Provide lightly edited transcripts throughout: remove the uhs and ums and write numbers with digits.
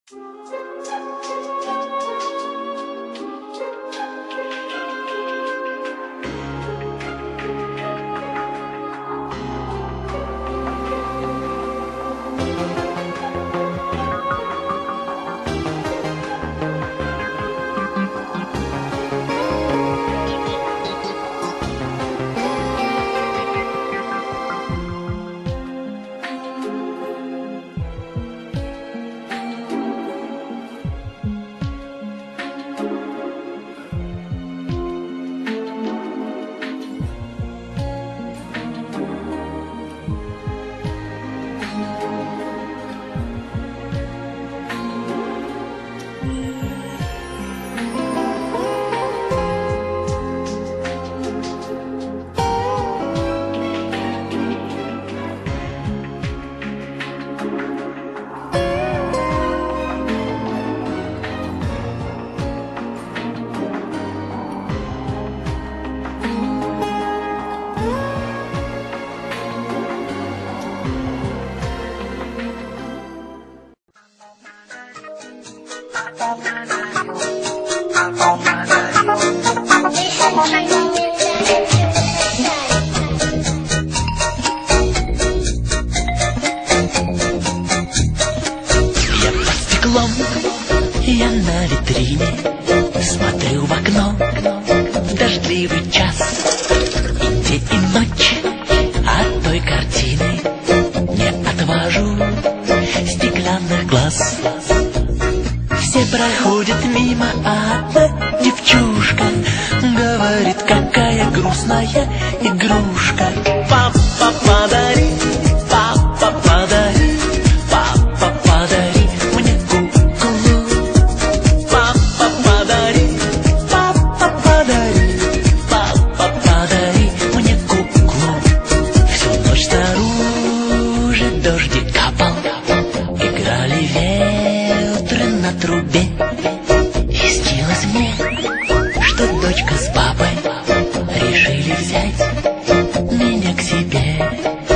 Я на витрине смотрю в окно, дождливый час, и день, и ночь, от той картины не отвожу стеклянных глаз. Все проходят мимо, а одна девчушка говорит, какая грустная игрушка. Папа, подари, папа, подари, папа, подари мне куклу. Папа, подари, папа, подари, папа, подари мне куклу. Всю ночь снаружи дождик капал, играли ветры на трубе. И снилось мне, что дочка с папой решили взять меня к себе.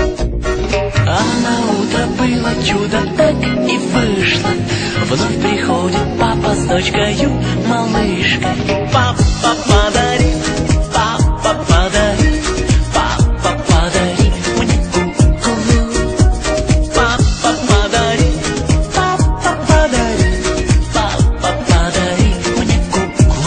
А на утро было чудо, так и вышло. Вновь приходит папа с дочкою, малышкой. Папа, подари, папа, подари, папа, подари мне куклу. Папа, подари, папа, подари, папа, подари мне куклу.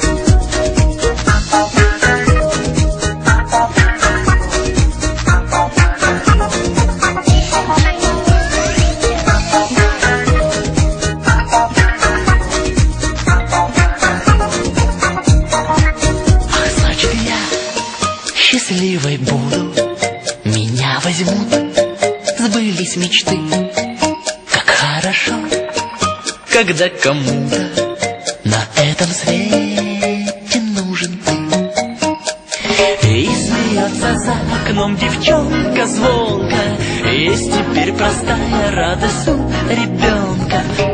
Счастливой буду, меня возьмут, сбылись мечты. Как хорошо, когда кому-то на этом свете нужен ты. И смеется за окном девчонка звонко, есть теперь простая радость у ребенка.